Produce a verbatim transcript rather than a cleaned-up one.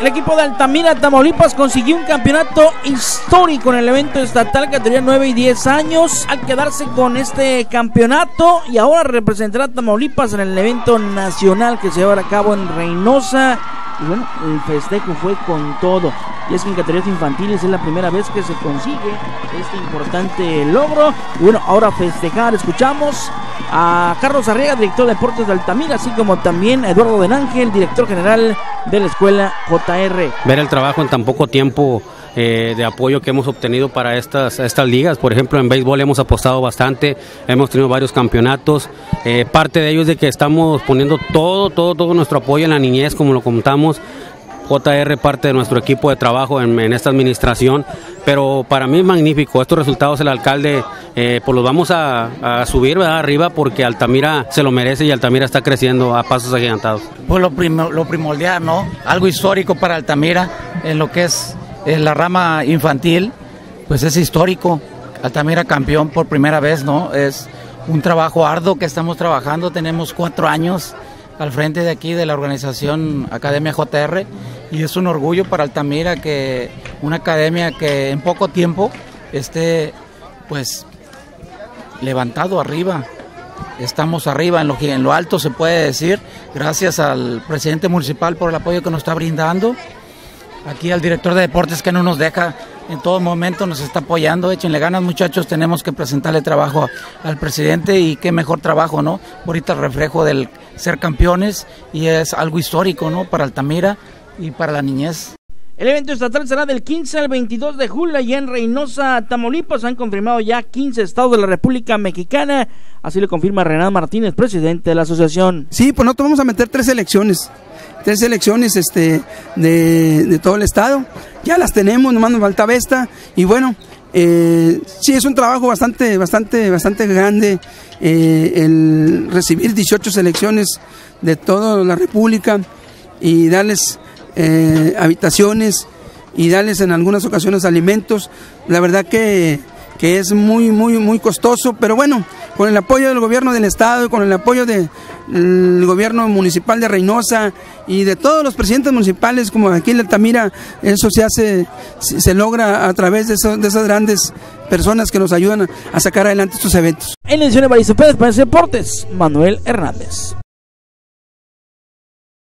El equipo de Altamira, Tamaulipas, consiguió un campeonato histórico en el evento estatal categoría nueve y diez años al quedarse con este campeonato, y ahora representará a Tamaulipas en el evento nacional que se llevará a cabo en Reynosa. Y bueno, el festejo fue con todo, y es que en categorías infantiles es la primera vez que se consigue este importante logro. Y bueno, ahora festejar, escuchamos a Carlos Arriaga, director de deportes de Altamira, así como también a Eduardo Den Ángel, director general de la escuela J R. Ver el trabajo en tan poco tiempo eh, de apoyo que hemos obtenido para estas, estas ligas. Por ejemplo, en béisbol hemos apostado bastante, hemos tenido varios campeonatos. Eh, parte de ello es de que estamos poniendo todo, todo, todo nuestro apoyo en la niñez, como lo contamos. J R parte de nuestro equipo de trabajo en, en esta administración, pero para mí es magnífico. Estos resultados el alcalde eh, pues los vamos a, a subir, ¿verdad?, arriba, porque Altamira se lo merece y Altamira está creciendo a pasos agigantados. Pues lo, prim lo primordial, ¿no? Algo histórico para Altamira en lo que es en la rama infantil, pues es histórico. Altamira campeón por primera vez, ¿no? Es un trabajo arduo que estamos trabajando, tenemos cuatro años al frente de aquí de la organización Academia J R, y es un orgullo para Altamira que una academia que en poco tiempo esté pues levantado arriba. Estamos arriba en lo, en lo alto, se puede decir, gracias al presidente municipal por el apoyo que nos está brindando, aquí al director de deportes que no nos deja en todo momento, nos está apoyando. Échenle ganas, muchachos, tenemos que presentarle trabajo al presidente, y qué mejor trabajo, ¿no? Ahorita el reflejo del ser campeones, y es algo histórico, ¿no?, para Altamira y para la niñez. El evento estatal será del quince al veintidós de julio allá en Reynosa, Tamaulipas. Han confirmado ya quince estados de la República Mexicana, así lo confirma Renan Martínez, presidente de la asociación. Sí, pues nosotros vamos a meter tres elecciones, tres elecciones este, de, de todo el estado. Ya las tenemos, nomás nos falta esta, y bueno, eh, sí, es un trabajo bastante, bastante, bastante grande eh, el recibir dieciocho selecciones de toda la República y darles eh, habitaciones y darles en algunas ocasiones alimentos. La verdad que, que es muy, muy, muy costoso, pero bueno, con el apoyo del gobierno del estado, con el apoyo del gobierno municipal de Reynosa y de todos los presidentes municipales, como aquí en Altamira, eso se hace, se logra a través de, eso, de esas grandes personas que nos ayudan a, a sacar adelante estos eventos. En la edición de Baristo Pérez para Deportes, Manuel Hernández.